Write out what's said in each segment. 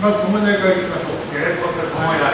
まず、ともえ投げからいきましょう。 Let's go to ともえ投げ。 はい。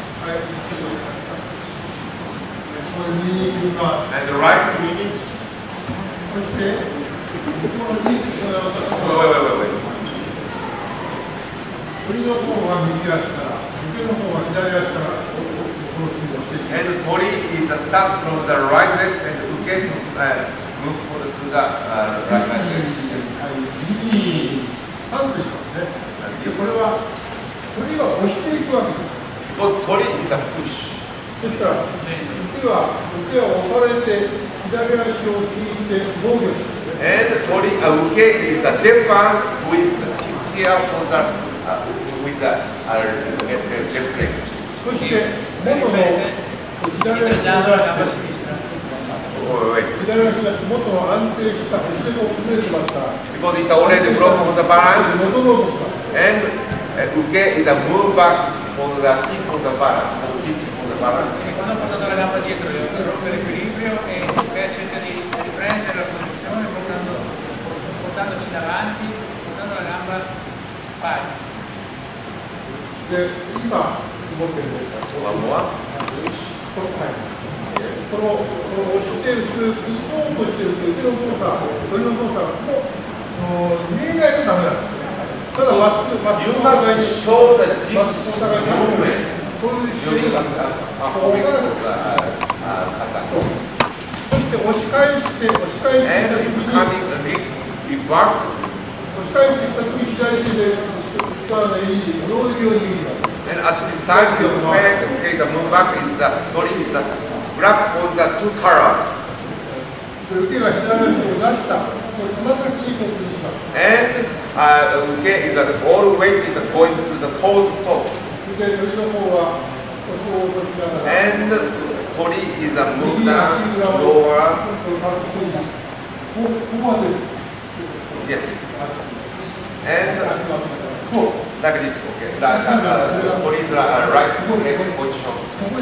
これ右に行きます。 And the right, we need. そして、この右、鳥の方は右足から、受けの方は左足から、クロスミードしていきます。 And the tori is a start from the right legs and uke to move to the right legs. 2、3といきますね。で、これは、鳥は押していくわけです。 Tori is a push. そしたら、受けは押されて、左足を引いて防御します。 And tori uke is a defense with here for the with the reflex. そして、元の左足が元の安定した押し手を組めるバッター。 Because it's already broken for the balance. And uke is a move back for the kick for the balance. Quando portato la gamba dietro rompe l'equilibrio e cerca di riprendere la posizione portandosi in avanti, portando la gamba pari. で、今、持ってるんですが、その押している、打とうとしている後ろの動作、鳥の動作も見えないとダメなんですね。ただ、まっすぐ、まっすぐ、まっすぐ、そして押し返して、押し返してきたときに、左手で力の襟に両指を握ります。 And at this time, the effect, okay, the move back is the tori is the grab for the two colors. 受けが左足を出した、つま先にコントロールします。 And uke is that all weight is going to the toes top. And tori is a move down lower. Yes, yes. And like this, okay. Tori is right leg position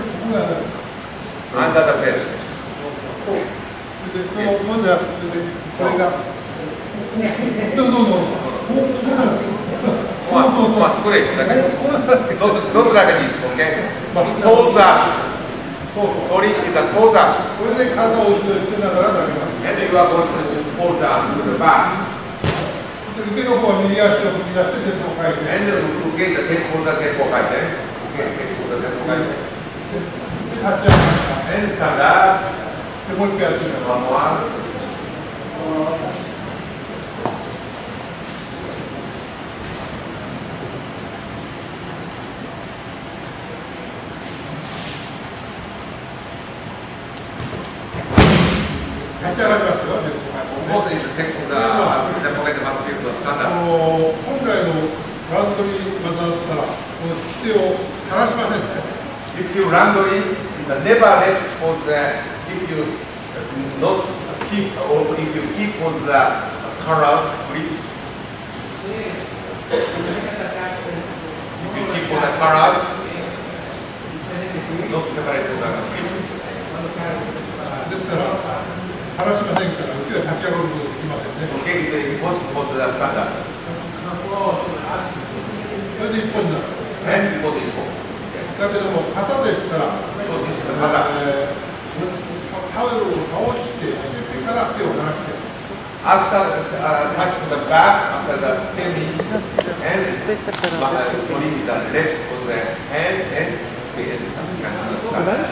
under the belt. Yes. Straight, not like this, okay? Toes up. Tori is a toes up. And you are going to fall down to the back. And look at the tempo the tempo kaiten. And stand up. One more. 立ち上がりますよ。今回のランドリー技だったら、この姿勢を離しませんね。 If you randori is a never left for the if you not keep or if you keep for the carrots grips. If you keep for the carrots, not separate for the grip. ですから、離しませんから、受けが立ち上がることができませんね。 Okay, is impossible for the standard. それで一本になる。 And because it falls. だけども、型ですから、タオルを倒して、上げてから手を離して。 After touch to the back, after the stemming, and tori is the left for the hand and the stand.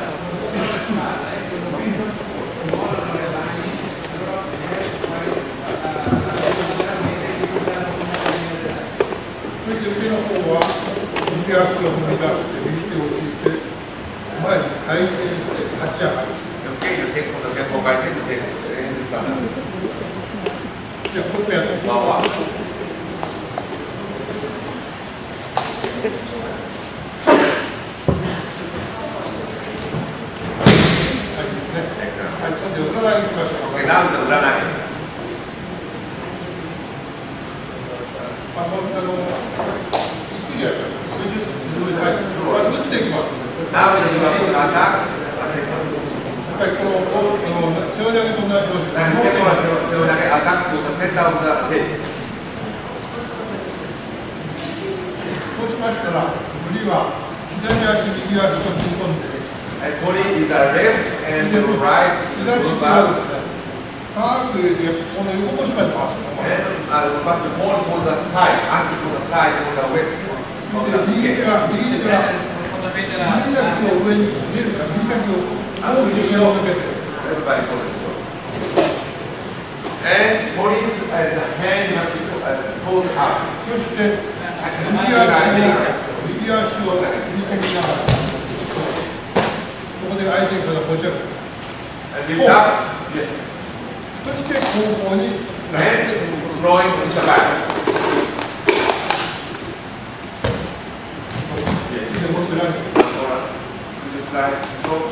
受けの方は右足を踏み出して右手をついて前に回転して立ち上がる。じゃあこれやってみましょう。はいですね。はい、で裏投げいきましょう。 Okay, now is the 裏投げ。Now you have to attack. この背負い投げと同じように。 背負い投げアタックとセンターオブザヘッド。 そしましたら、振りは左足、右足と踏み込んで、 And Tori is a left and right. 左手はですね、パースでこの横腰まで回す。 And must be hold for the side, angle for the side, for the west. 右手は指先を上に出るから、指先を大きく上を向けて。 Everybody hold it so. And Tori's hand must be pulled up. そして、右足を踏み込みながら、ここで相手から持ち上げる。 And lift up. Yes. そして後方に And throwing to the back. Yes. でもってない。 Just like so.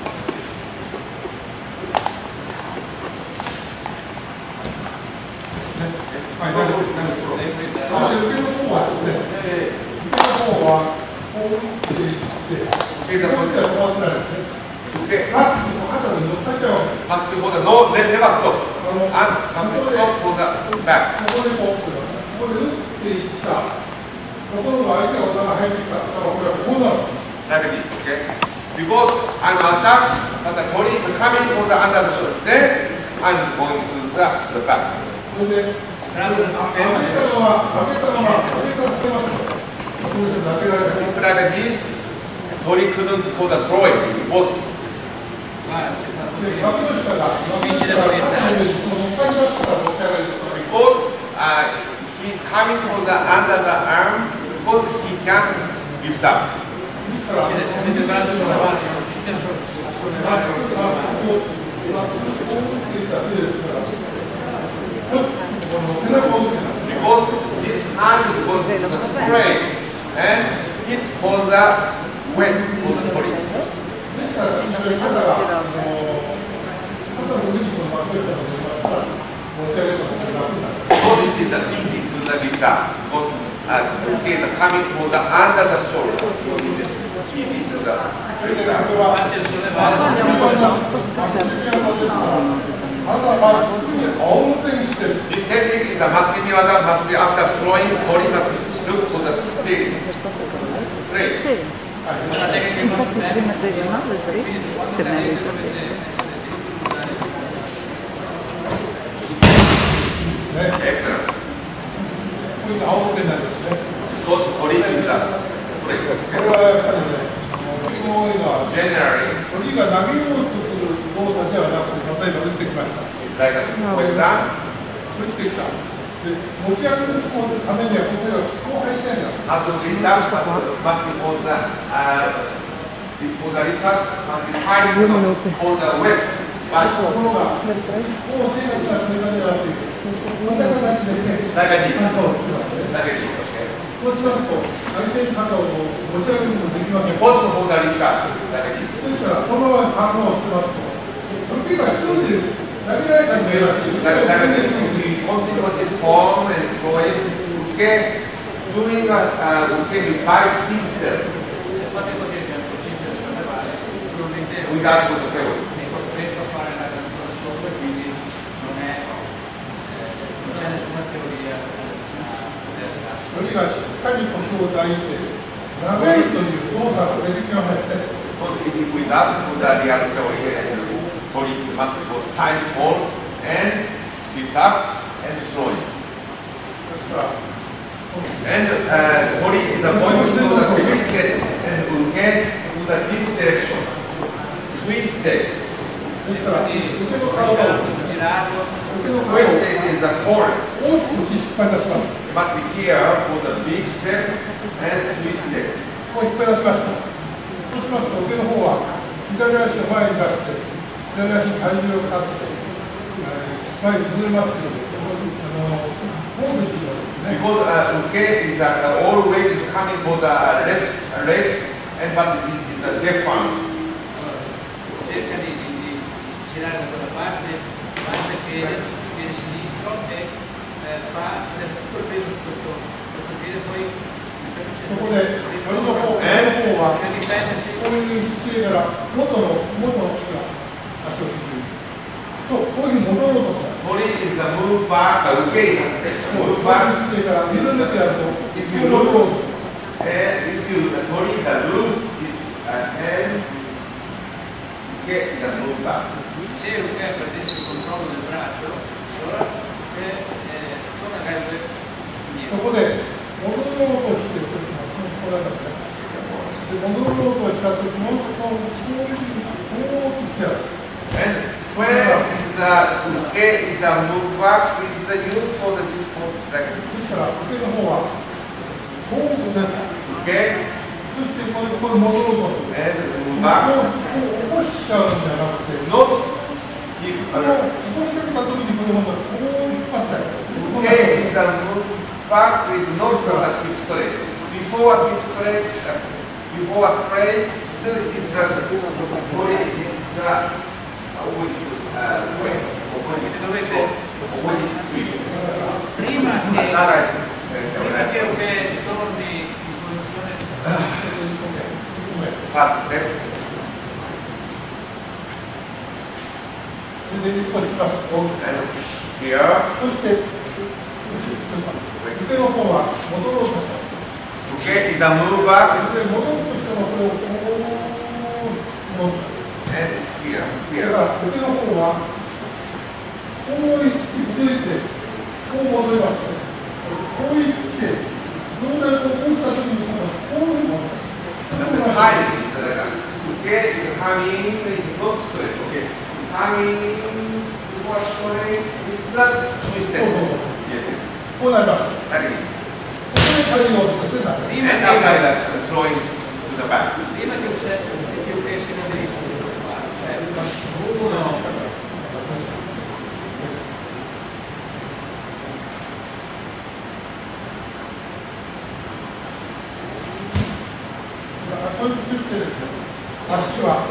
はい、大丈夫です。受けの方はですね、受けの方はこう打っていって、受けの方はこうなるんですね。 Okay. 肩に乗っかっちゃうわけです。 Must be for the no, never stop. And must be stop for the back. ここでここで打っていった。ところが相手がお互い入ってきた。だからこれはこうなるんです。 Like this, okay? Because I'm attacked, but the Tori is coming for the under the shoulder. Then I'm going to the back. それで、上げたのは、上げた手ましょう。これで投げられない。 If like this, Tori couldn't for the throwing. It was で、脇の下が、脇の下が、乗っかりますから持ち上げる。 because he's coming for the under the arm because he can lift up. ですから、 Because this hand goes straight and hit for the west for the Tori. ですから、肩が、肩の上にこの巻きをしたのが持ち上げるのが楽になる。 Because it is easy to the lift up. Because he is coming for the under the shoulder. So it is easy to the lift up. これは、 This technique is a Matsumoti Wada must be after throwing, Tori must look for the straight. Excellent. Go to Tori in the straight. Generally, 鳥が投げようとする動作ではなくて、例えば打ってきました。 like for example, 打ってきた。で、持ち上げるためには、こう入りたいんだ。 how to lift up must be for the lift up must be high for the west. ところが、こう正確な取り方ではなくて、こんな形でね、 Like this. 肩をつけますね。 Like this, okay. そうしますと、相手の肩を持ち上げることができません。 Possible for the lift up, like this. ですから、このまま反応してますと、受けが一人で投げられたんじゃなくて、 Like this, we continue with this form and throw it. Okay, doing okay, by himself without the tail. So without the real theory and Tori must go time hold and lift up and throw it. And Tori is going to do the twisted and will get to this direction. Twisted. Twisted is a cord. You must be here for the big step and twisted. こう引っ張り出しました。そうしますと、受けの方は左足を前に出して、左足に体重をかけて、前にずれますけど、ホールしているわけですね。 Because okay is all weight is coming for the left legs, and but this is a difference. Cerca di girare da quella parte, basta che il sinistro e fa tutto il peso su questo piede, poi そこで、俺の方は、こういう姿勢から元の足を引く。そう、こういうふうに戻ろうとした。 Tori is a move back, okay is a move こういう back, 姿勢から自分だけやると、 if you lose if you turn the loose this hand, get the move back. Se il che perdesse il controllo del braccio, allora tornerebbe そこ indietro. で戻ろうとしてこれだったで戻ろうとした時もこういうふうにやる And when is a move back, is used for the discourse like そ this. したら受けの方はこうね Okay? そしてこれ戻ろうとする And こ move う back. 起こしちゃうんじゃなくて Not keep この起こしかけた時にこれもこう引っ張ったり okay, is a move back is not for a keep straight. Before a keep straight, before a straight, is a body is a way. Dovete Twist. prima che Nada che torni in posizione First step. それで起こします And here. そして受けの方は戻ろうとします Okay, is a move back. で戻ろうとしてもこれをこう戻す And here. だ Here. から受けの方はこういってこう戻りますこういって上段をこうした時にこういうの The timing is okay, is hanging, is not straight. Okay, it's hanging, before straight, is that twisted. Yes, yes. こうなります Like this. ここで対応してなる prima And after that, throwing to the back. che uscissimo dritto, cioè uno そしてですね、足は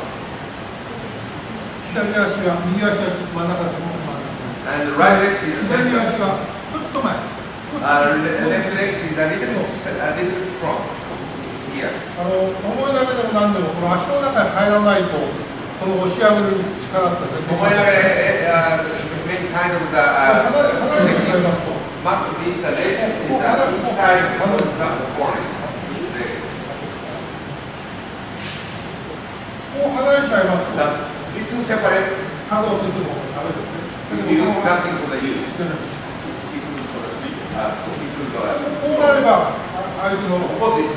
左足は右足は真ん中です。 And the right leg is the 左 center. 足はちょっと前。 Left leg is a little bit strong. Here. 重いだけでも何でもこの足の中に入らないとこの押し上げる力ってですね。 Many kind of the 離れてしまいますと。 must be the leg is the inside of the body. こう離れちゃいますと。 The two separate. 可動するのもダメですね。 Use nothing for the use. こうなれば相手の Opposite.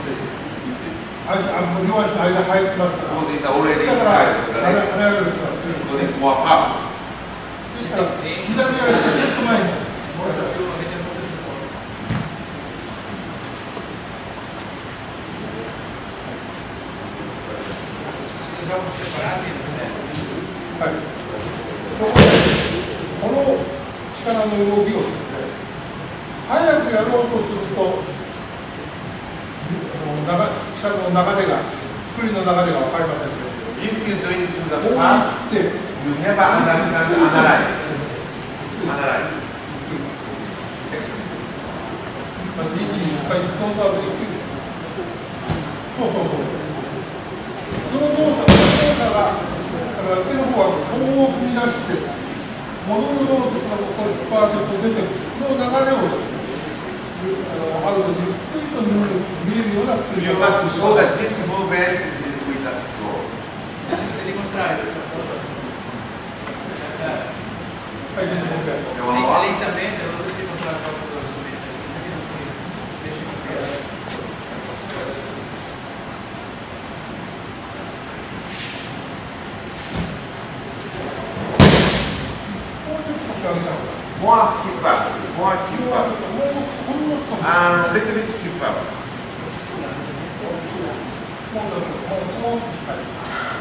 両足の間に入ってますから。 Opposite is already だから inside of the 跳 leg. ね上げる人は強い。 Because it's more powerful. ですから左足がちょっと前になる。 separati はい、そこでこの力の動きをですね、早くやろうとすると力の流れが、作りの流れが分かりませんので、 If you do it to the こう fast, いって、 you never understand analyze. Analyze. まず1、2回、その後できる。そうそうそう。その動作が、だから手の方はこう踏み出して、戻る動作がこう引っ張って出てくる。この流れをある程度ゆっくりと見えるような作り You 方 must show that this movement is with a slow. per dimostrare questa cosa. はい、全然全然 Lentamente non dovete dimostrare troppo velocemente, perché non si riesce a capire. もうちょっと腰上げた方が More keep up. More keep up. もうほんの少し And little bit keep up. もう近い。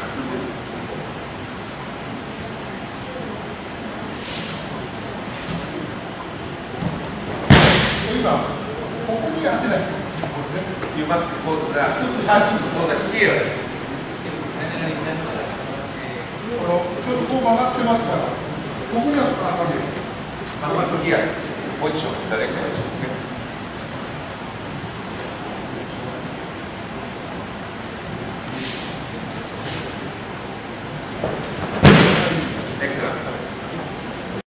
今、ここに当てない。 You must pose the touch for the heel. ちょっとこう曲がってますから、ここには当たるよ。 Must be here. Position is the leg position.